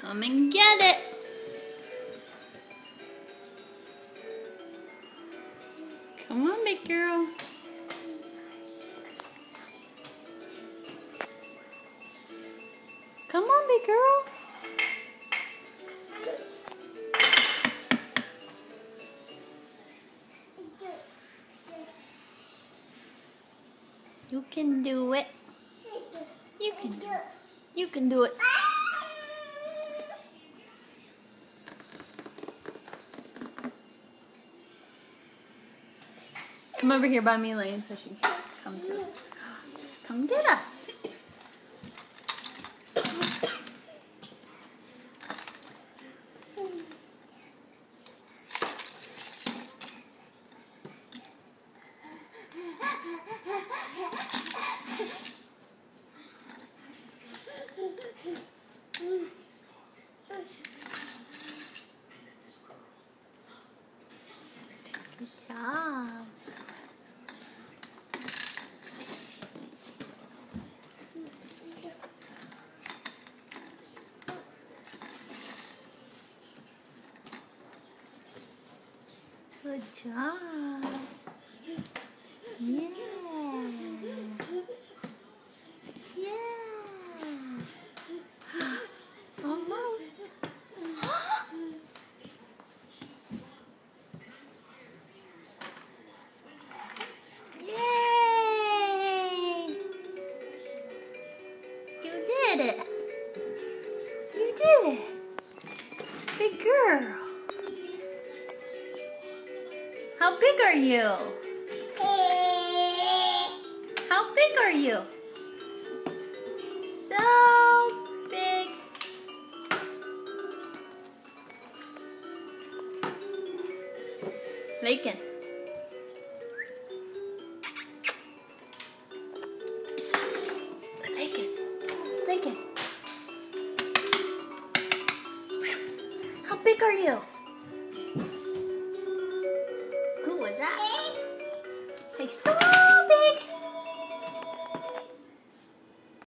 Come and get it. Come on, big girl. Come on, big girl. You can do it. You can do it. You can do it. Come over here by me, Elaine, so she can come to us. Come get us. Good job. Good job. Yeah. Yeah. Almost. Yay! You did it. You did it. Big girl. How big are you? How big are you? So big. Lakin. Lakin. How big are you? Who was that? Say so.